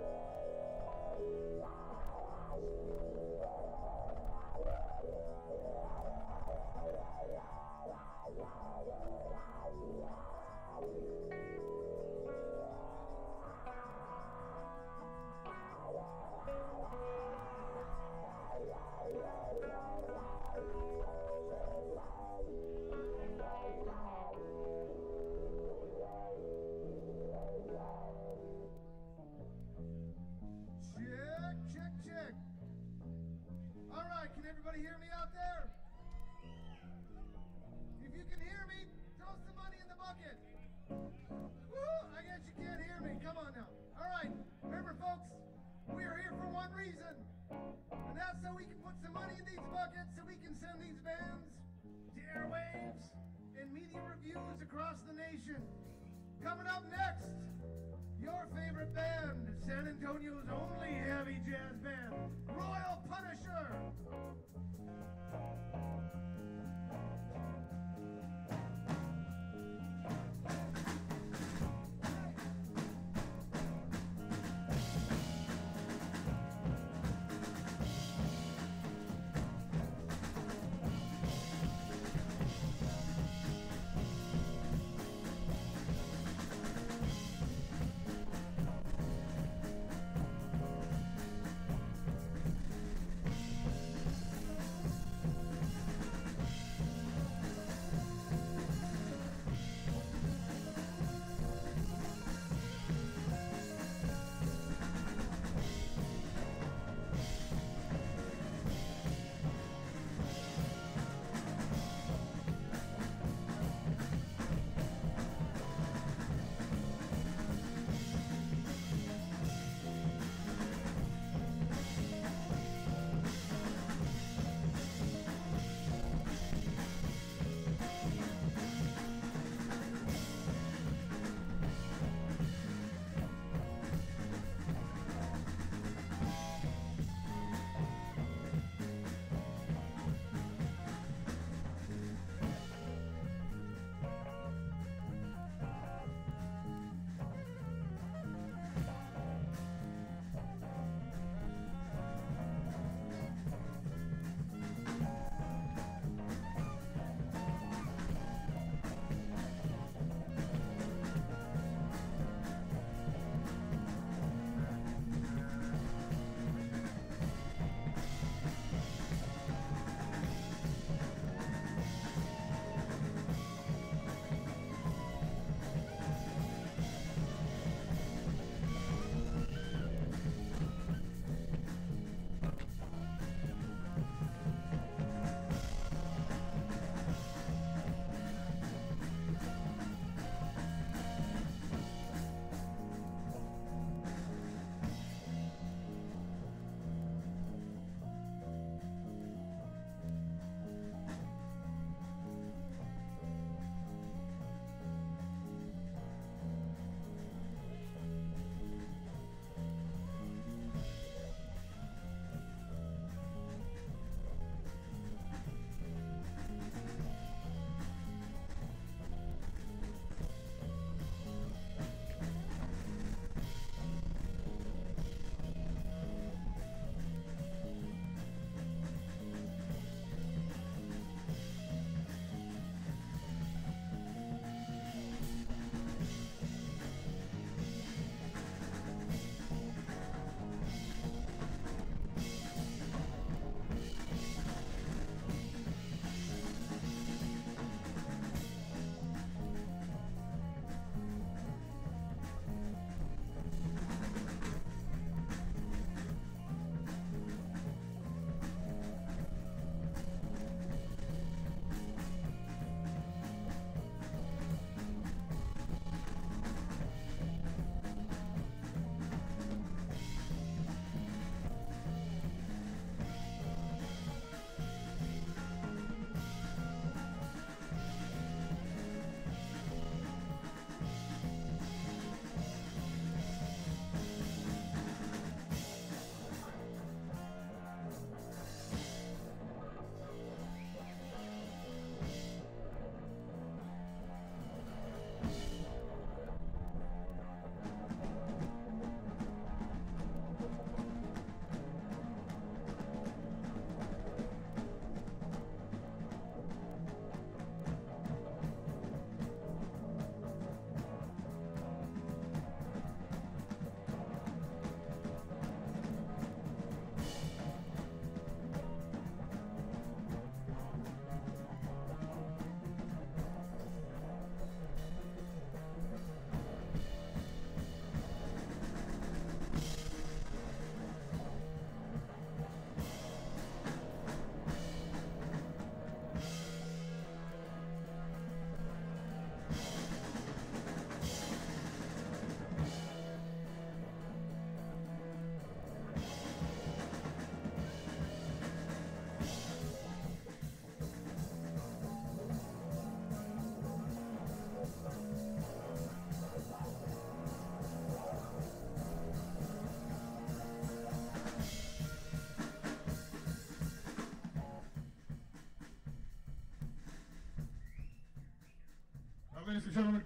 Can everybody hear me out there? If you can hear me, throw some money in the bucket. Woo! I guess you can't hear me. Come on now. All right. Remember, folks, we are here for one reason, and that's so we can put some money in these buckets so we can send these bands to airwaves and media reviews across the nation. Coming up next, your favorite band, San Antonio's only heavy jazz band, Royal Punisher.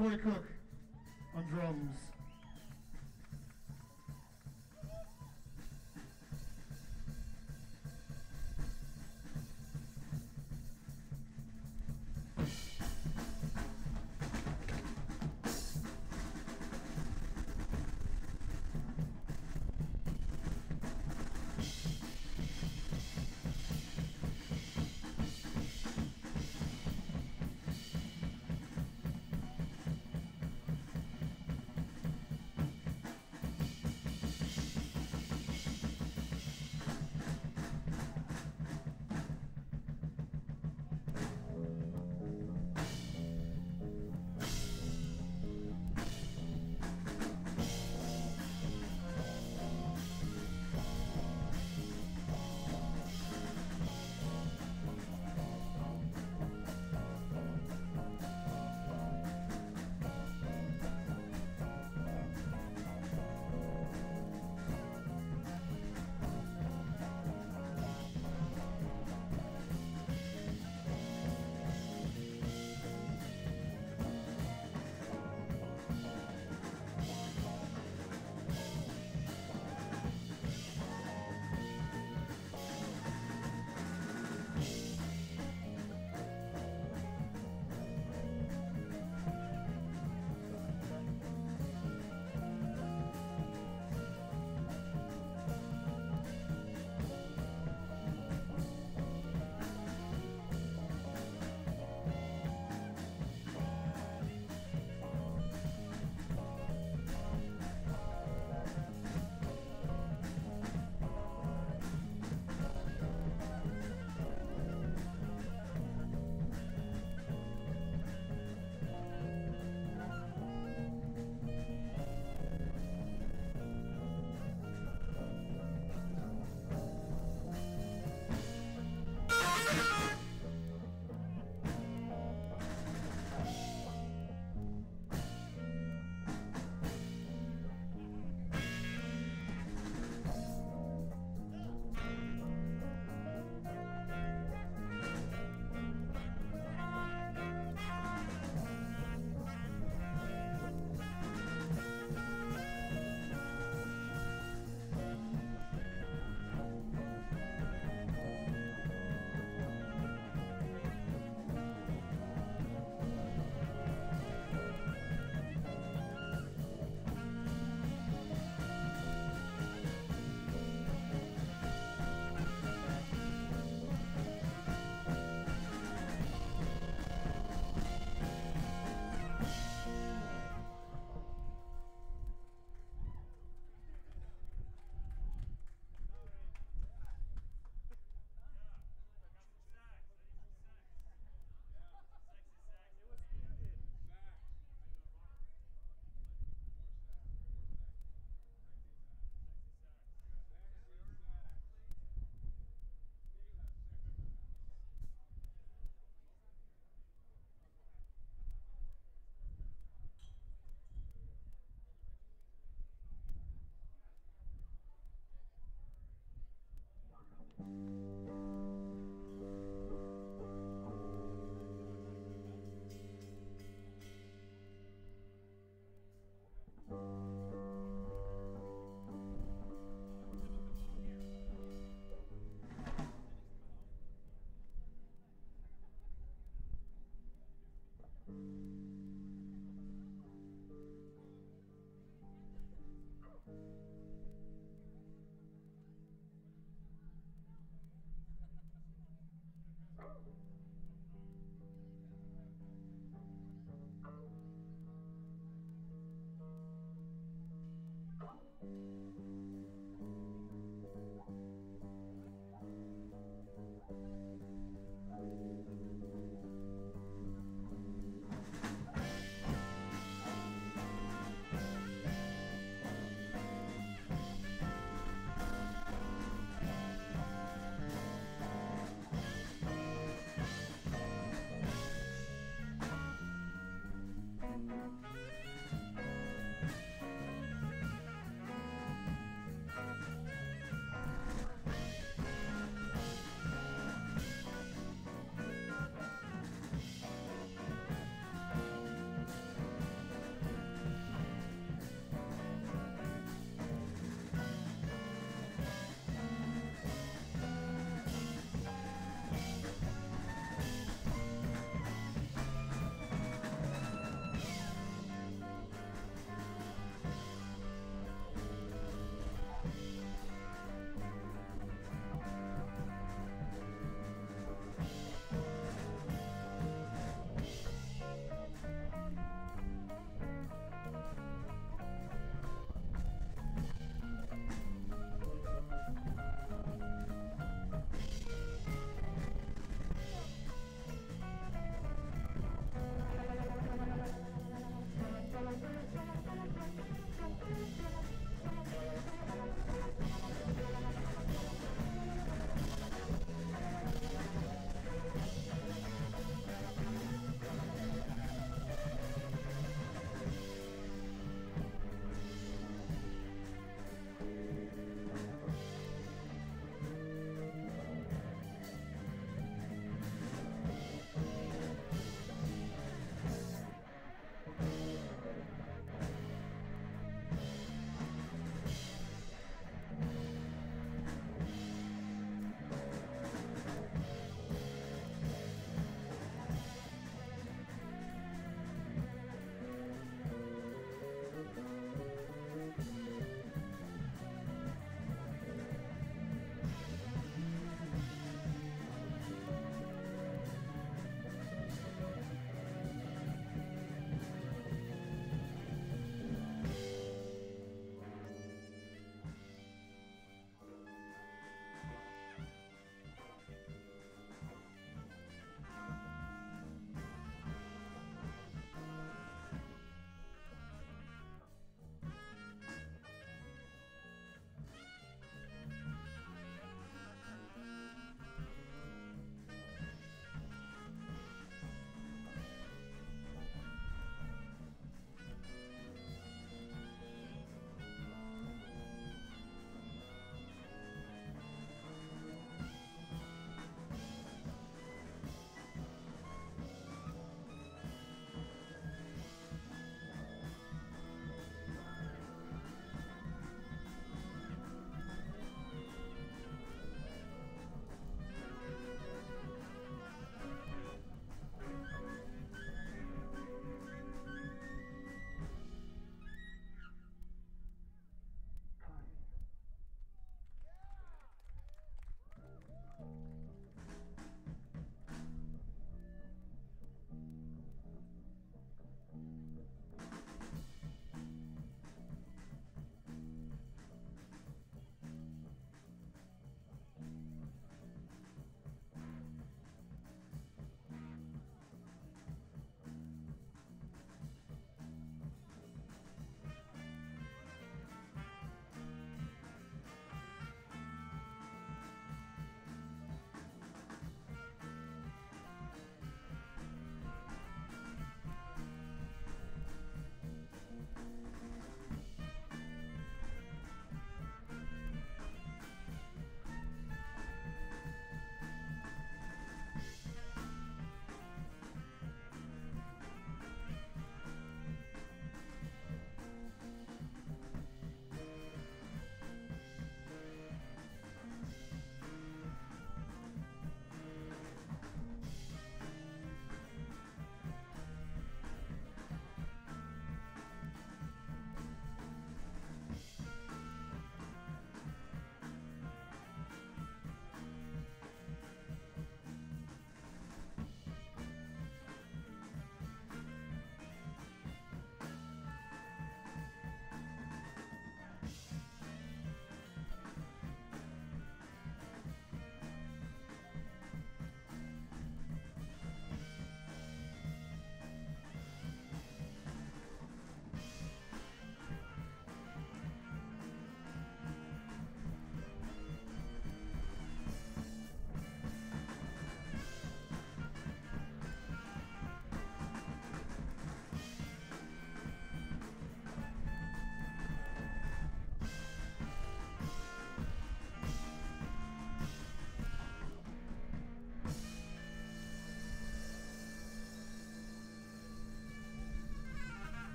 Corey Cook on drums.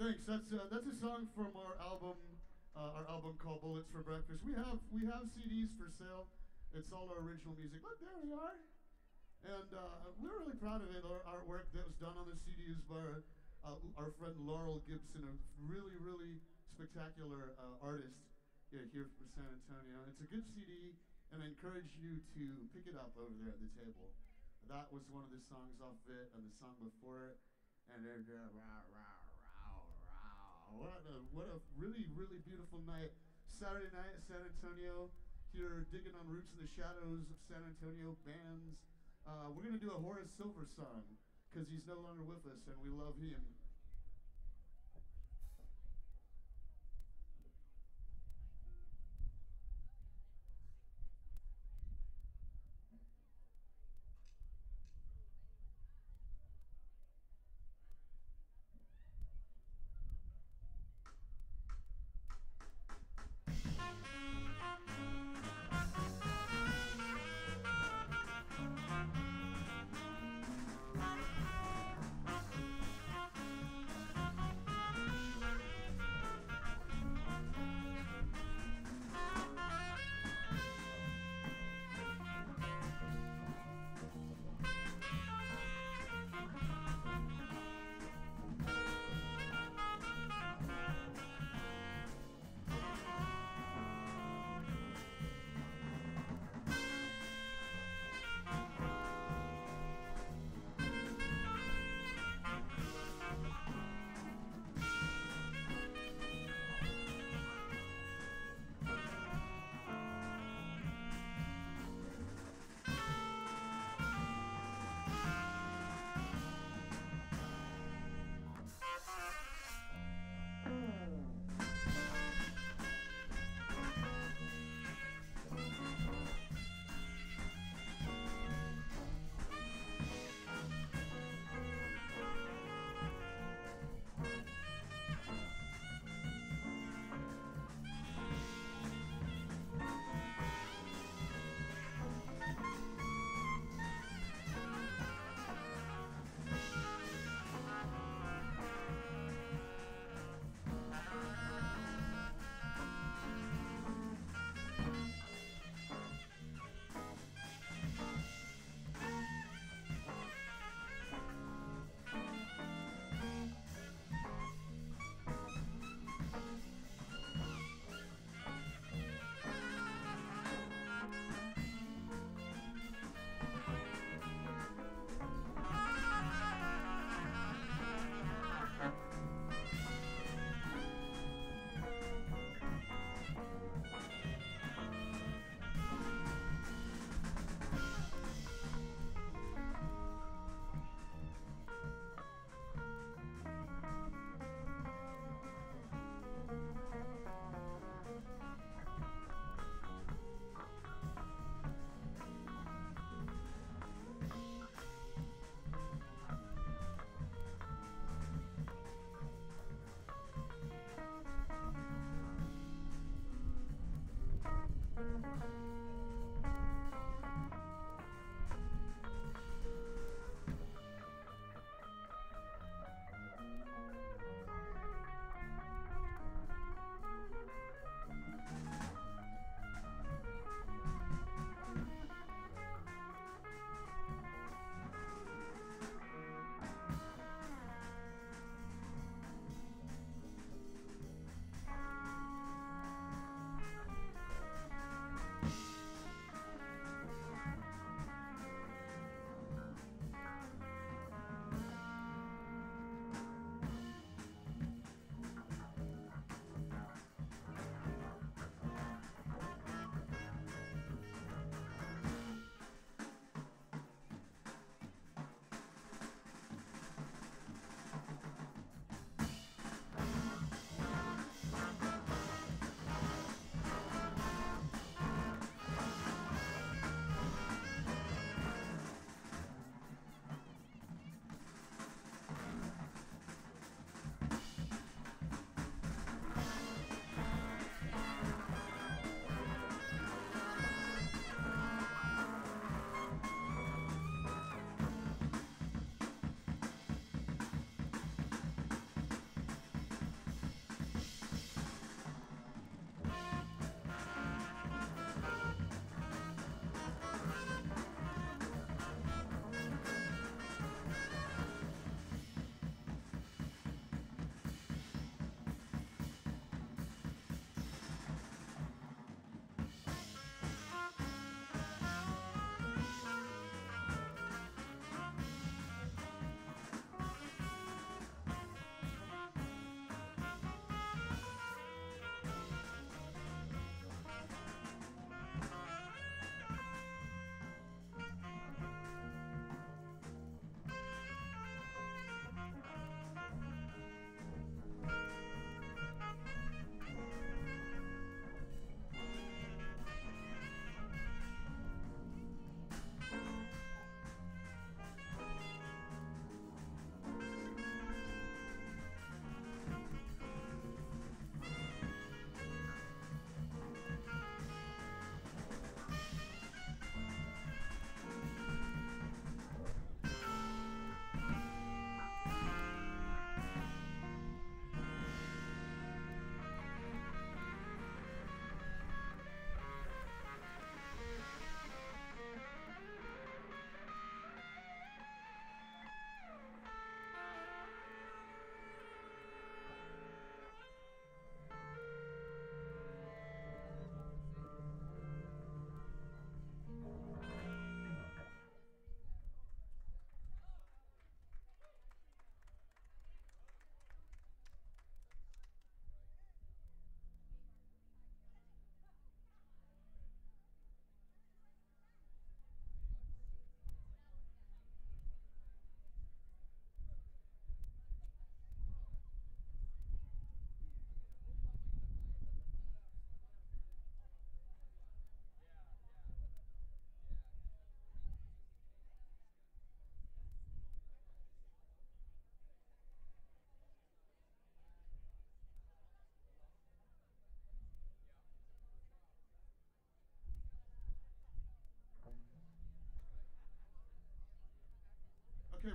thanks. That's a song from our album called Bullets for Breakfast. We have CDs for sale. It's all our original music. Look, there we are. And we're really proud of it. Our artwork that was done on the CD is by our friend Laurel Gibson, a really spectacular artist here from San Antonio. It's a good CD, and I encourage you to pick it up over there at the table. That was one of the songs off it, and the song before it. And they're what a really beautiful night. Saturday night at San Antonio, here digging on Roots in the Shadows of San Antonio bands. We're gonna do a Horace Silver song, because he's no longer with us and we love him.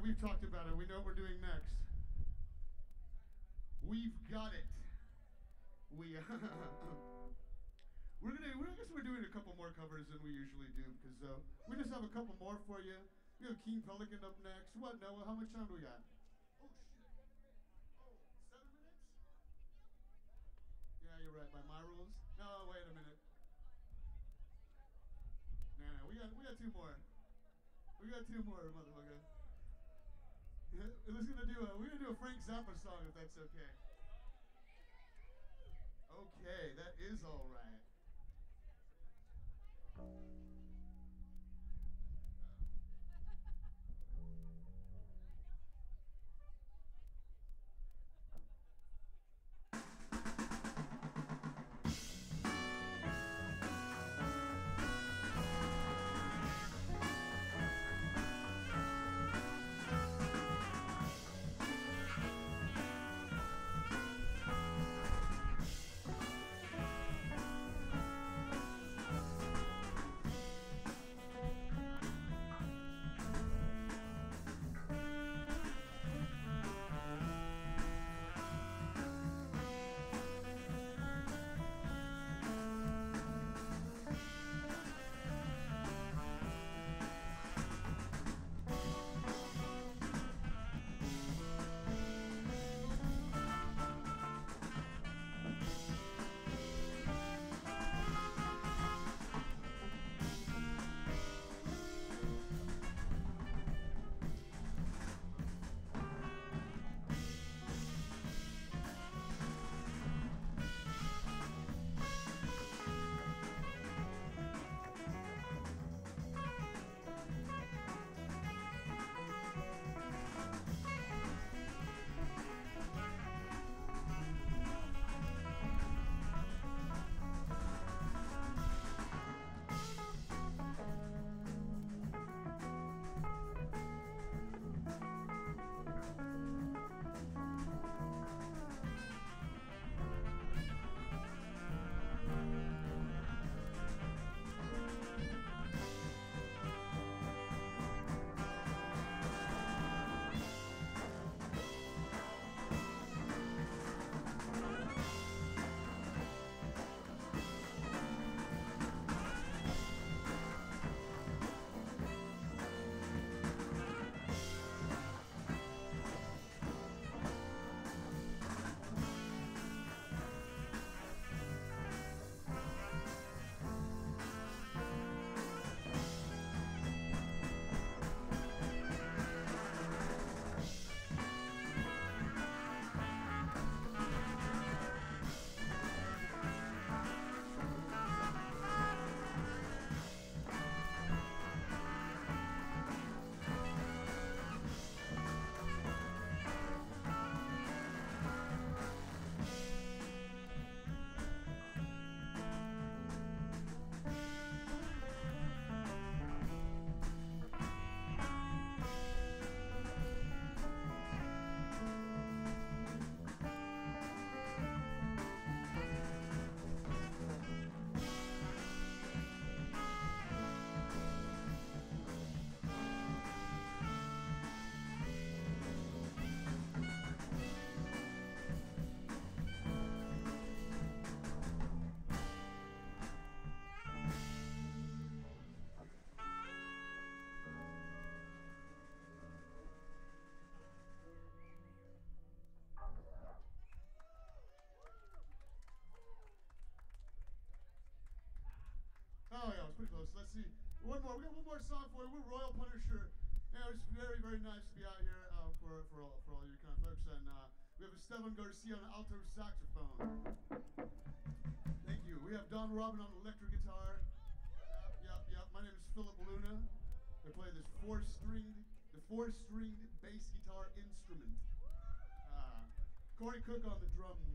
we've talked about it. We know what we're doing next. We've got it. I guess we're doing a couple more covers than we usually do because we just have a couple more for you. We have King Pelican up next. What, Noah? How much time do we got? Oh, shit. Oh, 7 minutes? Yeah, you're right. By my rules? No, wait a minute. No, we got 2 more. We got 2 more, motherfucker. We're gonna do a Frank Zappa song if that's okay. Okay, that is all right. Oh yeah, it was pretty close. Let's see. One more. We got one more song for you. We're Royal Punisher. Yeah, it's very, very nice to be out here for all you kind of folks. And we have Esteban Garcia on alto saxophone. Thank you. We have Don Robin on electric guitar. Yep. My name is Philip Luna. I play this four-stringed bass guitar instrument. Corey Cook on the drums.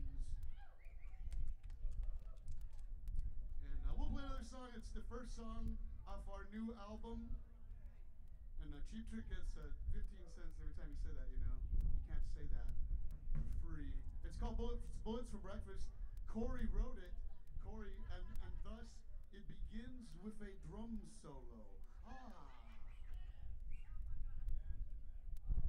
We'll play another song. It's the first song off our new album. And Cheap Trick gets 15 cents every time you say that, you know. You can't say that for free. It's called Bullets for Breakfast. Corey wrote it. And thus it begins with a drum solo. Ah.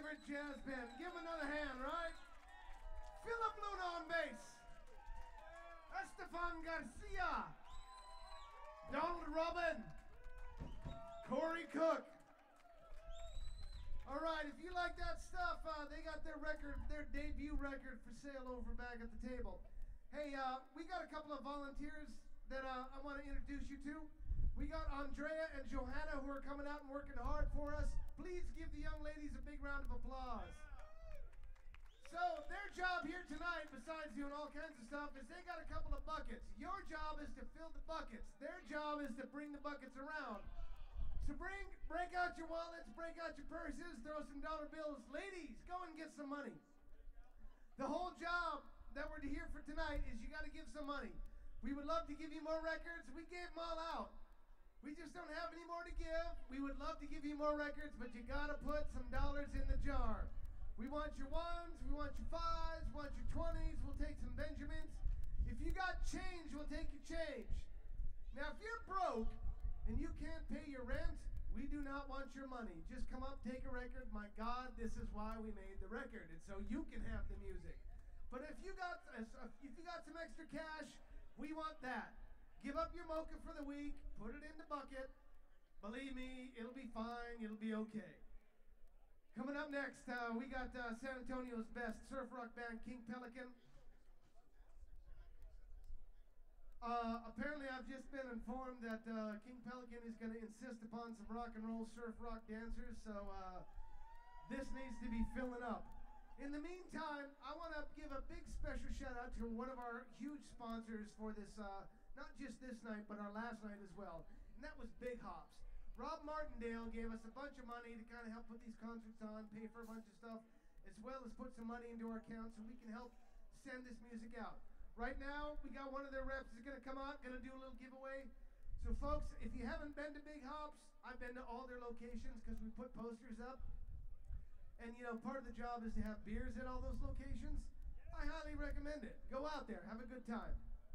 favorite jazz band. Give them another hand, right? Philip Luna on bass. Estefan Garcia. Donald Robin. Corey Cook. All right, if you like that stuff, they got their record, their debut record for sale over back at the table. Hey, we got a couple of volunteers that I want to introduce you to. We got Andrea and Johanna who are coming out and working hard for us. Please give the young ladies a big round of applause. So their job here tonight, besides doing all kinds of stuff, is they got a couple of buckets. Your job is to fill the buckets. Their job is to bring the buckets around. So break out your wallets, break out your purses, throw some dollar bills. Ladies, go and get some money. The whole job that we're here for tonight is you got to give some money. We would love to give you more records. We gave them all out. We just don't have any more to give. We would love to give you more records, but you got to put some dollars in the jar. We want your ones, we want your fives, we want your 20s, we'll take some Benjamins. If you got change, we'll take your change. Now, if you're broke and you can't pay your rent, we do not want your money. Just come up, take a record. My God, this is why we made the record. It's so you can have the music. But if you got some extra cash, we want that. Give up your mocha for the week, put it in the bucket. Believe me, it'll be fine, it'll be okay. Coming up next, we got San Antonio's best surf rock band, King Pelican. Apparently, I've just been informed that King Pelican is going to insist upon some rock and roll surf rock dancers, so this needs to be filling up. In the meantime, I want to give a big special shout out to one of our huge sponsors for this, not just this night, but our last night as well, and that was Big Hops. Rob Martindale gave us a bunch of money to kind of help put these concerts on, pay for a bunch of stuff, as well as put some money into our account so we can help send this music out. Right now, we got one of their reps is going to come out, going to do a little giveaway. So folks, if you haven't been to Big Hops, I've been to all their locations because we put posters up. And you know, part of the job is to have beers at all those locations. I highly recommend it. Go out there, have a good time.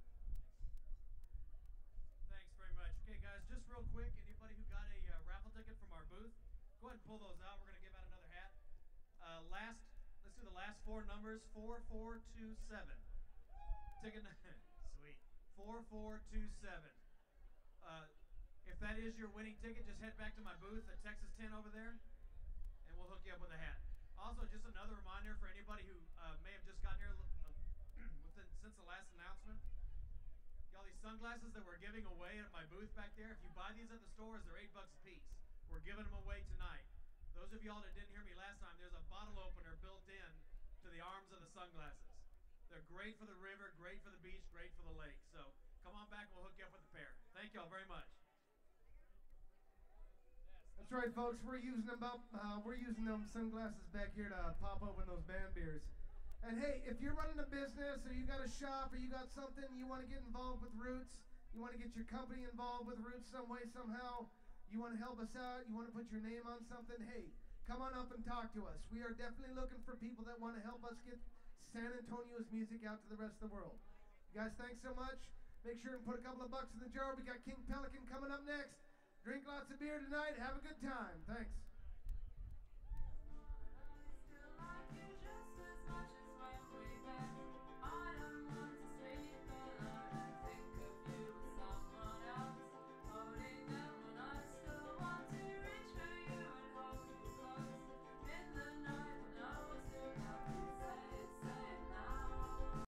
Thanks very much. Okay guys, just real quick, anybody who got a raffle ticket from our booth, go ahead and pull those out. We're going to give out another hat. Let's do the last four numbers, 4427. Ticket, sweet, 4427. If that is your winning ticket, just head back to my booth at Texas 10 over there, and we'll hook you up with a hat. Also, just another reminder for anybody who may have just gotten here since the last announcement. Y'all, these sunglasses that we're giving away at my booth back there, if you buy these at the stores, they're $8 a piece. We're giving them away tonight. Those of y'all that didn't hear me last time, there's a bottle opener built in to the arms of the sunglasses. They're great for the river, great for the beach, great for the lake. So come on back and we'll hook you up with a pair. Thank y'all very much. That's right, folks. We're using them sunglasses back here to pop open those band beers. And hey, if you're running a business or you got a shop or you got something you want to get involved with Roots, you want to get your company involved with Roots some way, somehow, you want to help us out, you want to put your name on something, hey, come on up and talk to us. We are definitely looking for people that want to help us get San Antonio's music out to the rest of the world. You guys, thanks so much. Make sure and put a couple of bucks in the jar. We got King Pelican coming up next. Drink lots of beer tonight. Have a good time. Thanks.